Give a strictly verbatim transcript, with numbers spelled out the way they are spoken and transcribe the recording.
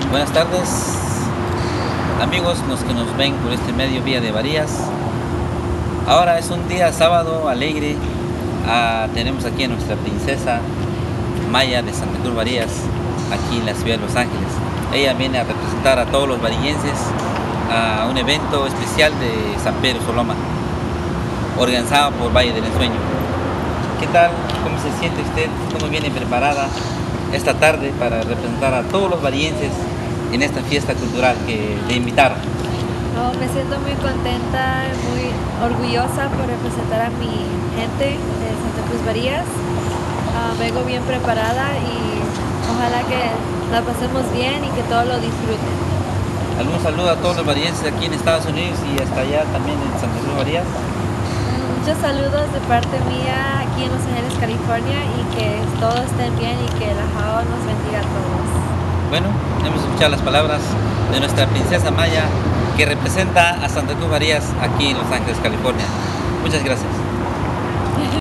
Buenas tardes, amigos, los que nos ven por este medio Vía de Varías. Ahora es un día sábado alegre. Ah, tenemos aquí a nuestra princesa Maya de Santa Cruz Varías, aquí en la ciudad de Los Ángeles. Ella viene a representar a todos los varillenses a un evento especial de San Pedro Soloma, organizado por Valle del Ensueño. ¿Qué tal? ¿Cómo se siente usted? ¿Cómo viene preparada esta tarde para representar a todos los varillenses en esta fiesta cultural que le invitaron? Oh, me siento muy contenta, muy orgullosa por representar a mi gente de Santa Cruz Varías. Uh, vengo bien preparada y ojalá que la pasemos bien y que todos lo disfruten. ¿Algún saludo a todos los varillenses aquí en Estados Unidos y hasta allá también en Santa Cruz Varías? Muchos saludos de parte mía aquí en Los Ángeles, California, y que todos estén bien y que la Jao nos bendiga a todos. Bueno, hemos escuchado las palabras de nuestra princesa Maya, que representa a Santa Cruz Varías aquí en Los Ángeles, California. Muchas gracias.